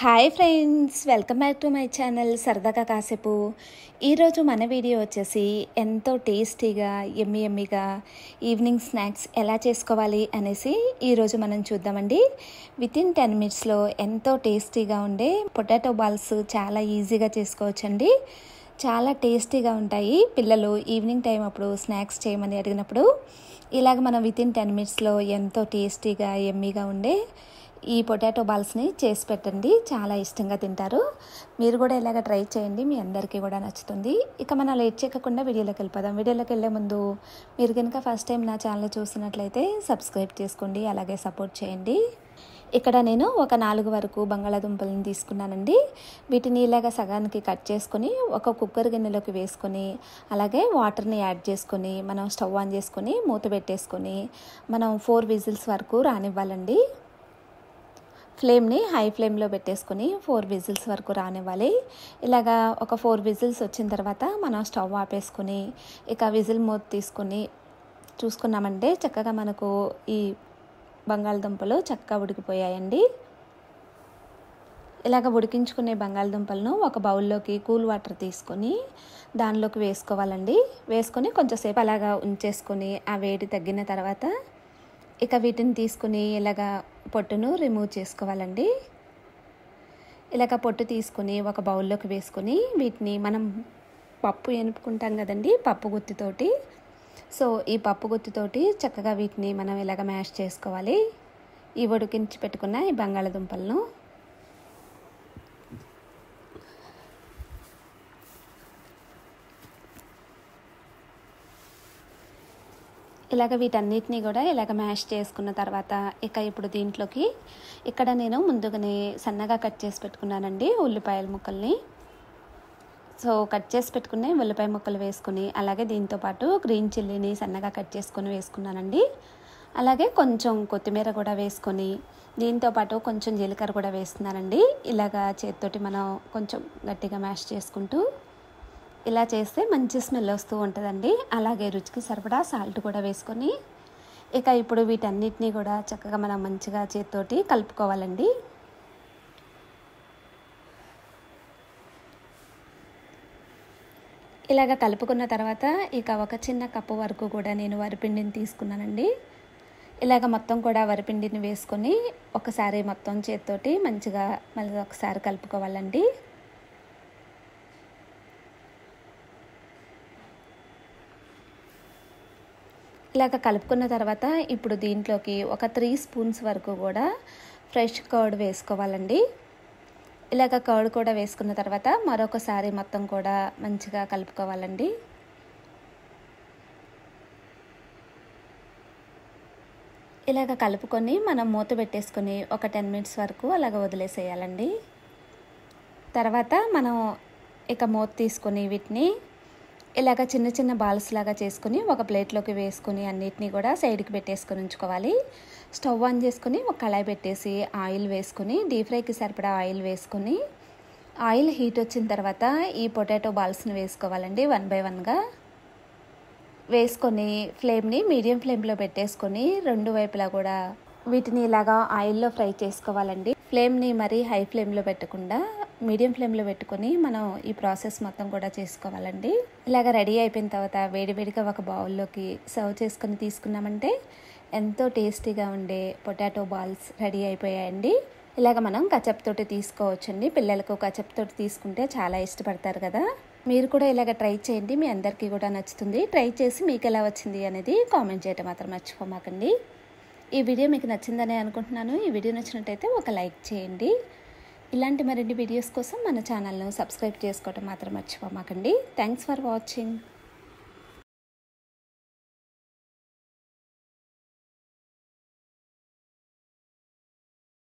Hi friends, welcome back to my channel సరదాగా కాసేపు. ఈరోజు మన వీడియో వచ్చేసి ఎంతో టేస్టీగా ఎమ్మీగా ఈవినింగ్ స్నాక్స్ ఎలా చేసుకోవాలి అనేసి ఈరోజు మనం చూద్దామండి. వితిన్ 10 minutesలో ఎంతో టేస్టీగా ఉండే పొటాటో బాల్స్ చాలా ఈజీగా చేసుకోవచ్చండి. చాలా టేస్టీగా ఉంటాయి. పిల్లలు ఈవినింగ్ టైం అప్పుడు స్నాక్స్ చేయమని అడిగినప్పుడు ఇలాగ మనం వితిన్ 10 minutesలో ఎంతో టేస్టీగా ఎమ్మీగా ఉండే ఈ పొటాటో బాల్స్ని చేసి పెట్టండి. చాలా ఇష్టంగా తింటారు. మీరు కూడా ఇలాగ ట్రై చేయండి, మీ అందరికీ కూడా నచ్చుతుంది. ఇక మనం లేట్ చేయకుండా వీడియోలోకి వెళ్ళిపోదాం. వీడియోలోకి వెళ్ళే ముందు మీరు కనుక ఫస్ట్ టైం నా ఛానల్ చూసినట్లయితే సబ్స్క్రైబ్ చేసుకోండి, అలాగే సపోర్ట్ చేయండి. ఇక్కడ నేను ఒక 4 వరకు బంగాళాదుంపలను తీసుకున్నానండి. వీటిని ఇలాగ సగానికి కట్ చేసుకొని ఒక కుక్కర్ గిన్నెలోకి వేసుకొని అలాగే వాటర్ని యాడ్ చేసుకొని మనం స్టవ్ ఆన్ చేసుకొని మూత పెట్టేసుకొని మనం 4 విజిల్స్ వరకు రానివ్వాలండి. ఫ్లేమ్ని హై ఫ్లేమ్లో పెట్టేసుకొని 4 విజిల్స్ వరకు రానివ్వాలి. ఇలాగా ఒక 4 విజిల్స్ వచ్చిన తర్వాత మనం స్టవ్ ఆపేసుకొని ఇక విజిల్ మూత తీసుకొని చూసుకున్నామంటే చక్కగా మనకు ఈ బంగాళదుంపలు చక్కగా ఉడికిపోయాయండి. ఇలాగ ఉడికించుకునే బంగాళదుంపలను ఒక బౌల్లోకి కూల్ వాటర్ తీసుకొని దానిలోకి వేసుకోవాలండి. వేసుకొని కొంచెంసేపు అలాగా ఉంచేసుకొని ఆ వేడి తగ్గిన తర్వాత ఇక వీటిని తీసుకుని ఇలాగ పొట్టును రిమూవ్ చేసుకోవాలండి. ఇలాగ పొట్టు తీసుకొని ఒక బౌల్లోకి వేసుకొని వీటిని మనం పప్పు ఎనుపుకుంటాం కదండి, పప్పు గుత్తితోటి. సో ఈ పప్పు గుత్తితోటి చక్కగా వీటిని మనం ఇలాగ మ్యాష్ చేసుకోవాలి. ఈ ఉడికించి పెట్టుకున్న ఈ బంగాళదుంపలను ఇలాగ వీటన్నిటిని కూడా ఇలాగ మ్యాష్ చేసుకున్న తర్వాత ఇక ఇప్పుడు దీంట్లోకి ఇక్కడ నేను ముందుగానే సన్నగా కట్ చేసి పెట్టుకున్నానండి ఉల్లిపాయల ముక్కల్ని. సో కట్ చేసి పెట్టుకునే ఉల్లిపాయ ముక్కలు వేసుకుని అలాగే దీంతోపాటు గ్రీన్ చిల్లీని సన్నగా కట్ చేసుకొని వేసుకున్నానండి. అలాగే కొంచెం కొత్తిమీర కూడా వేసుకొని దీంతోపాటు కొంచెం జీలకర్ర కూడా వేస్తున్నానండి. ఇలాగ చేతితోటి మనం కొంచెం గట్టిగా మ్యాష్ చేసుకుంటూ ఇలా చేస్తే మంచి స్మెల్ వస్తూ ఉంటుందండి. అలాగే రుచికి సరిపడా సాల్ట్ కూడా వేసుకొని ఇక ఇప్పుడు వీటన్నిటినీ కూడా చక్కగా మనం మంచిగా చేతితోటి కలుపుకోవాలండి. ఇలాగ కలుపుకున్న తర్వాత ఇక ఒక చిన్న కప్పు వరకు కూడా నేను వరిపిండిని తీసుకున్నానండి. ఇలాగ మొత్తం కూడా వరిపిండిని వేసుకొని ఒకసారి మొత్తం చేతితోటి మంచిగా మళ్ళీ ఒకసారి కలుపుకోవాలండి. ఇలాగ కలుపుకున్న తర్వాత ఇప్పుడు దీంట్లోకి ఒక 3 స్పూన్స్ వరకు కూడా ఫ్రెష్ కర్డ్ వేసుకోవాలండి. ఇలాగ కర్డ్ కూడా వేసుకున్న తర్వాత మరొకసారి మొత్తం కూడా మంచిగా కలుపుకోవాలండి. ఇలాగ కలుపుకొని మనం మూత పెట్టేసుకొని ఒక 10 minutes వరకు అలాగ వదిలేసేయాలండి. తర్వాత మనం ఇక మూత తీసుకొని వీటిని ఇలాగ చిన్న చిన్న బాల్స్ లాగా చేసుకుని ఒక ప్లేట్లోకి వేసుకొని అన్నిటినీ కూడా సైడ్కి పెట్టేసుకొని ఉంచుకోవాలి. స్టవ్ ఆన్ చేసుకొని ఒక కళాయి పెట్టేసి ఆయిల్ వేసుకొని డీప్ ఫ్రైకి సరిపడా ఆయిల్ వేసుకొని ఆయిల్ హీట్ వచ్చిన తర్వాత ఈ పొటాటో బాల్స్ని వేసుకోవాలండి 1 by 1గా వేసుకొని ఫ్లేమ్ని మీడియం ఫ్లేమ్లో పెట్టేసుకొని 2 వైపులా కూడా వీటిని ఇలాగా ఆయిల్లో ఫ్రై చేసుకోవాలండి. ఫ్లేమ్ని మరీ హై ఫ్లేమ్లో పెట్టకుండా మీడియం ఫ్లేమ్లో పెట్టుకొని మనం ఈ ప్రాసెస్ మొత్తం కూడా చేసుకోవాలండి. ఇలాగ రెడీ అయిపోయిన తర్వాత వేడివేడిగా ఒక బౌల్లోకి సర్వ్ చేసుకొని తీసుకున్నామంటే ఎంతో టేస్టీగా ఉండే పొటాటో బాల్స్ రెడీ అయిపోయాయండి. ఇలాగ మనం కచప్ తోటి తీసుకోవచ్చండి. పిల్లలకు కచప్ తోటి తీసుకుంటే చాలా ఇష్టపడతారు కదా. మీరు కూడా ఇలాగ ట్రై చేయండి, మీ అందరికీ కూడా నచ్చుతుంది. ట్రై చేసి మీకు ఎలా వచ్చింది అనేది కామెంట్ చేయడం మాత్రం మర్చిపోమాకండి. ఈ వీడియో మీకు నచ్చిందనే అనుకుంటున్నాను. ఈ వీడియో నచ్చినట్టయితే ఒక లైక్ చేయండి. ఇలాంటి మరిన్ని వీడియోస్ కోసం మన ఛానల్ను సబ్స్క్రైబ్ చేసుకోవడం మాత్రం మర్చిపోమాకండి. Thanks for watching.